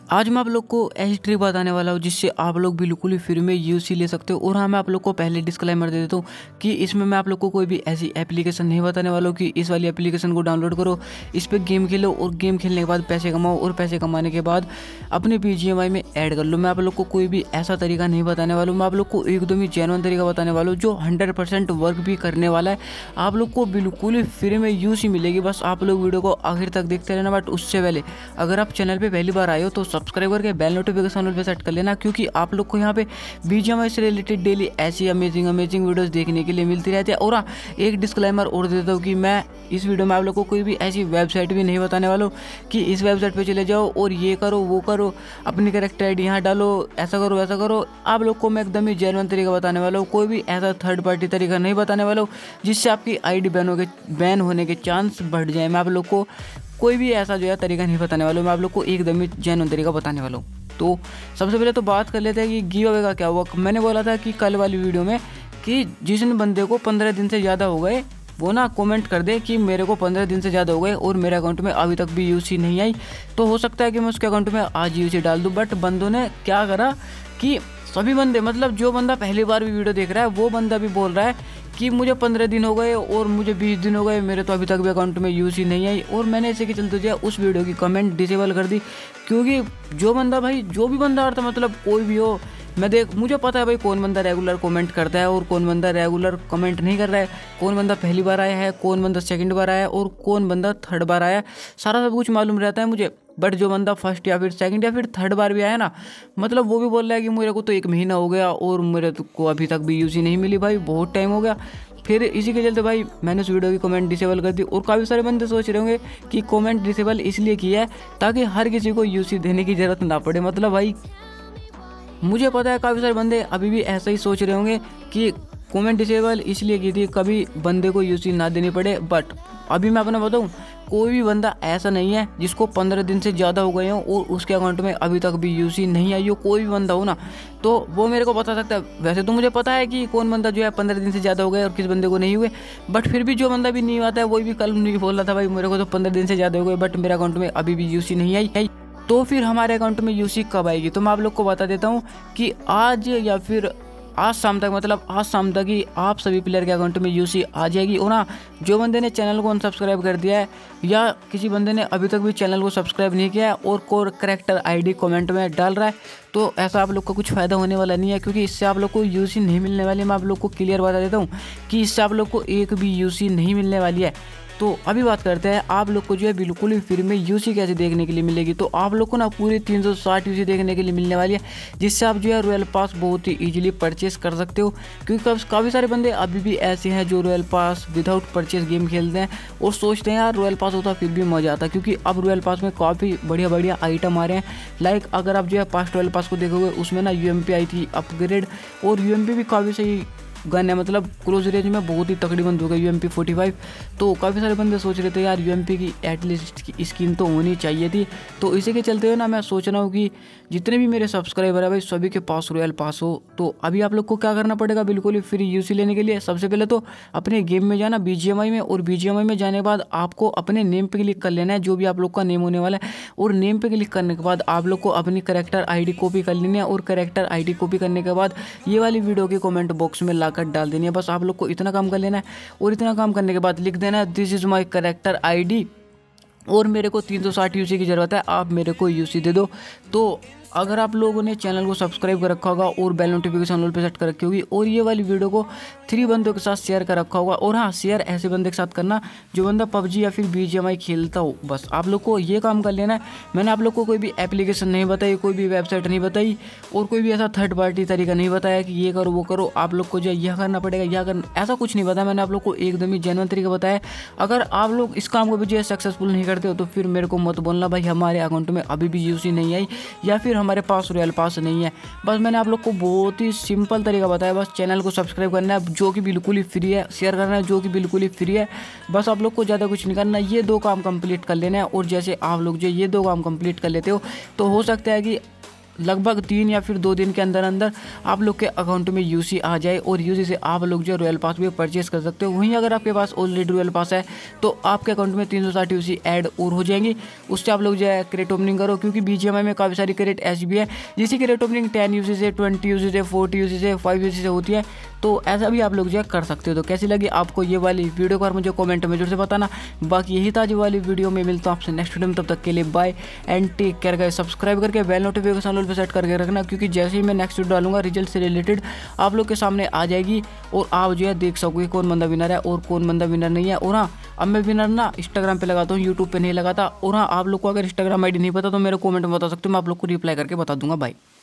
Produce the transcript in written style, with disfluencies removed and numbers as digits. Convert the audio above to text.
आज मैं आप लोग को ऐसी ट्रिक बताने वाला हूँ जिससे आप लोग बिल्कुल ही फ्री में यूसी ले सकते हो। और हाँ, मैं आप लोग को पहले डिस्क्लेमर दे देता हूँ कि इसमें मैं आप लोग को कोई भी ऐसी एप्लीकेशन नहीं बताने वाला हूँ कि इस वाली एप्लीकेशन को डाउनलोड करो, इस पर गेम खेलो और गेम खेलने के बाद पैसे कमाओ और पैसे कमाने के बाद अपने BGMI में ऐड कर लो। मैं आप लोग को कोई भी ऐसा तरीका नहीं बताने वाला हूँ। मैं आप लोग को एकदम ही जेन्युइन तरीका बताने वाला हूँ जो 100% वर्क भी करने वाला है। आप लोग को बिल्कुल ही फ्री में यूसी मिलेगी। बस आप लोग वीडियो को आखिर तक देखते रहना। बट उससे पहले अगर आप चैनल पर पहली बार आए हो तो सब्सक्राइब करके बेल नोटिफिकेशन पे सेट कर लेना, क्योंकि आप लोग को यहाँ पे BGMI से रिलेटेड डेली ऐसी अमेजिंग वीडियोस देखने के लिए मिलती रहती है। और हाँ, एक डिस्क्लेमर और देता हूँ कि मैं इस वीडियो में आप लोग को कोई भी ऐसी वेबसाइट भी नहीं बताने वाला हूँ कि इस वेबसाइट पे चले जाओ और ये करो वो करो, अपनी करेक्टर आईडी यहाँ डालो, ऐसा करो वैसा करो। आप लोग को मैं एकदम ही जेन्युइन तरीका बताने वाला हूँ, कोई भी ऐसा थर्ड पार्टी तरीका नहीं बताने वाला हूँ जिससे आपकी आईडी बैन होने के चांस बढ़ जाए। मैं आप लोग को कोई भी ऐसा जो है तरीका नहीं बताने वाला हूँ। मैं आप लोग को एकदम ही जेन्युइन तरीका बताने वाला हूँ। तो सबसे पहले तो बात कर लेते हैं कि गिव अवे का क्या हुआ। मैंने बोला था कि कल वाली वीडियो में कि जिस बंदे को 15 दिन से ज़्यादा हो गए वो ना कमेंट कर दे कि मेरे को 15 दिन से ज़्यादा हो गए और मेरे अकाउंट में अभी तक भी यूसी नहीं आई। तो हो सकता है कि मैं उसके अकाउंट में आज यूसी डाल दूँ। बट बंदों ने क्या करा कि सभी बंदे, मतलब जो बंदा पहली बार भी वीडियो देख रहा है वो बंदा भी बोल रहा है कि मुझे 15 दिन हो गए और मुझे 20 दिन हो गए, मेरे तो अभी तक भी अकाउंट में यूसी नहीं आई। और मैंने इसे के चलते जो है उस वीडियो की कमेंट डिसेबल कर दी, क्योंकि जो बंदा भाई जो भी बंदा आता, मतलब कोई भी हो, मुझे पता है भाई कौन बंदा रेगुलर कमेंट करता है और कौन बंदा रेगुलर कमेंट नहीं कर रहा है, कौन बंदा पहली बार आया है, कौन बंदा सेकंड बार आया है और कौन बंदा थर्ड बार आया है। सारा सब कुछ मालूम रहता है मुझे। बट जो बंदा फर्स्ट या फिर सेकंड या फिर थर्ड बार भी आया ना, मतलब वो भी बोल रहा है कि मेरे को तो 1 महीना हो गया और मेरे को अभी तक भी यूसी नहीं मिली। भाई बहुत टाइम हो गया। फिर इसी के चलते भाई मैंने उस वीडियो की कमेंट डिसेबल कर दी। और काफ़ी सारे बंदे सोच रहे होंगे कि कमेंट डिसेबल इसलिए किया है ताकि हर किसी को यूसी देने की ज़रूरत ना पड़े। मतलब भाई मुझे पता है काफ़ी सारे बंदे अभी भी ऐसा ही सोच रहे होंगे कि कमेंट डिसेबल इसलिए की थी कभी बंदे को यूसी ना देनी पड़े। बट अभी मैं अपना बताऊँ, कोई भी बंदा ऐसा नहीं है जिसको 15 दिन से ज़्यादा हो गए हों और उसके अकाउंट में अभी तक भी यूसी नहीं आई हो। कोई भी बंदा हो ना तो वो मेरे को बता सकता है। वैसे तो मुझे पता है कि कौन बंदा जो है 15 दिन से ज़्यादा हो गए और किस बंदे को नहीं हुए। बट फिर भी जो बंदा भी नहीं आता है वही भी कल नहीं बोल रहा था भाई मेरे को तो 15 दिन से ज़्यादा हो गए बट मेरे अकाउंट में अभी भी यूसी नहीं आई है। तो फिर हमारे अकाउंट में यूसी कब आएगी? तो मैं आप लोग को बता देता हूँ कि आज या फिर आज शाम तक, मतलब आज शाम तक ही आप सभी प्लेयर के अकाउंट में यूसी आ जाएगी। और ना, जो बंदे ने चैनल को अनसब्सक्राइब कर दिया है या किसी बंदे ने अभी तक भी चैनल को सब्सक्राइब नहीं किया है और कोर करेक्टर आईडी कमेंट में डाल रहा है, तो ऐसा आप लोग को कुछ फ़ायदा होने वाला नहीं है, क्योंकि इससे आप लोग को यूसी नहीं मिलने वाली है। मैं आप लोग को क्लियर बता देता हूँ कि इससे आप लोग को एक भी यूसी नहीं मिलने वाली है। तो अभी बात करते हैं आप लोग को जो है बिल्कुल ही फ्री में यूसी कैसे देखने के लिए मिलेगी। तो आप लोग को ना पूरी 360 यूसी देखने के लिए मिलने वाली है, जिससे आप जो है रॉयल पास बहुत ही इजीली परचेस कर सकते हो। क्योंकि काफ़ी सारे बंदे अभी भी ऐसे हैं जो royal pass without purchase game खेलते हैं और सोचते हैं यार रॉयल पास होता फिर भी मज़ा आता, क्योंकि अब रॉयल पास में काफ़ी बढ़िया बढ़िया आइटम आ रहे हैं। लाइक अगर आप जो है पास्ट रॉयल पास को देखोगे उसमें ना UMP आई थी अपग्रेड, और UMP भी काफ़ी सही गन है, मतलब क्लोज रेंज में बहुत ही तकड़ी बंद हो गई UMP 45। तो काफ़ी सारे बंदे सोच रहे थे यार UMP की एटलीस्ट की स्किन तो होनी चाहिए थी। तो इसी के चलते हुए ना मैं सोच रहा हूँ कि जितने भी मेरे सब्सक्राइबर है भाई सभी के पास रॉयल पास हो। तो अभी आप लोग को क्या करना पड़ेगा बिल्कुल ही फ्री यूसी लेने के लिए? सबसे पहले तो अपने गेम में जाना BGMI में, और BGMI में जाने के बाद आपको अपने नेम पे क्लिक कर लेना है, जो भी आप लोग का नेम होने वाला है। और नेम पे क्लिक करने के बाद आप लोग को अपनी करेक्टर आईडी कॉपी कर लेनी है, और करेक्टर आईडी कॉपी करने के बाद ये वाली वीडियो के कमेंट बॉक्स में लाकर डाल देनी है। बस आप लोग को इतना काम कर लेना है, और इतना काम करने के बाद लिख देना है this is my character ID और मेरे को 360 यूसी की ज़रूरत है, आप मेरे को यूसी दे दो। तो अगर आप लोगों ने चैनल को सब्सक्राइब कर रखा होगा और बेल नोटिफिकेशन ऑल पे सेट कर रखी होगी और ये वाली वीडियो को 3 बंदों के साथ शेयर कर रखा होगा, और हाँ शेयर ऐसे बंदे के साथ करना जो बंदा PUBG या फिर BGMI खेलता हो। बस आप लोग को ये काम कर लेना है। मैंने आप लोग को कोई भी एप्लीकेशन नहीं बताई, कोई भी वेबसाइट नहीं बताई और कोई भी ऐसा थर्ड पार्टी तरीका नहीं बताया कि ये करो वो करो, आप लोग को जो यह करना पड़ेगा यह करना, ऐसा कुछ नहीं बताया। मैंने आप लोग को एकदम ही जेन्युइन तरीका बताया। अगर आप लोग इस काम को भी जो है सक्सेसफुल नहीं करते हो तो फिर मेरे को मत बोलना भाई हमारे अकाउंट में अभी भी यूसी नहीं आई या फिर हमारे पास रॉयल पास नहीं है। बस मैंने आप लोग को बहुत ही सिंपल तरीका बताया। बस चैनल को सब्सक्राइब करना है जो कि बिल्कुल ही फ्री है, शेयर करना है जो कि बिल्कुल ही फ्री है। बस आप लोग को ज़्यादा कुछ नहीं करना, ये 2 काम कंप्लीट कर लेना है। और जैसे आप लोग जो ये 2 काम कंप्लीट कर लेते हो तो हो सकता है कि लगभग 3 या फिर 2 दिन के अंदर अंदर आप लोग के अकाउंट में यूसी आ जाए और यूसी से आप लोग जो रॉयल पास भी परचेस कर सकते हो। वहीं अगर आपके पास ऑलरेडी रॉयल पास है तो आपके अकाउंट में 360 यूसी ऐड और हो जाएंगी। उससे आप लोग जो है क्रेट ओपनिंग करो, क्योंकि बीजीएमआई में काफ़ी सारी क्रेट ऐसी भी है जिसकी क्रेट ओपनिंग 10 यूसी से, 20 यूसी से, 40 यूसी से, 5 यूसी से होती है। तो ऐसा भी आप लोग जो है कर सकते हो। तो कैसी लगी आपको ये वाली वीडियो को मुझे कमेंट में जरूर से बताना। बाकी यही था जो वाली वीडियो में, मिलता हूँ आपसे नेक्स्ट वीडियो में। तब तक के लिए bye and take care guys. Subscribe करके बेल नोटिफिकेशन ऑल पे सेट करके रखना, क्योंकि जैसे ही मैं नेक्स्ट वीडियो डालूंगा रिजल्ट से रिलेटेड आप लोग के सामने आ जाएगी और आप जो है देख सकोगे कौन बंदा विनर है और कौन बंदा विनर नहीं है। और हाँ, अब मैं विनर ना इंस्टाग्राम पे लगाता हूँ, यूट्यूब पे नहीं लगाता। और हाँ, आप लोग को अगर इंस्टाग्राम आईडी नहीं पता तो मेरे कमेंट में बता सकते हो, मैं आप लोग को रिप्लाई करके बता दूंगा। बाय।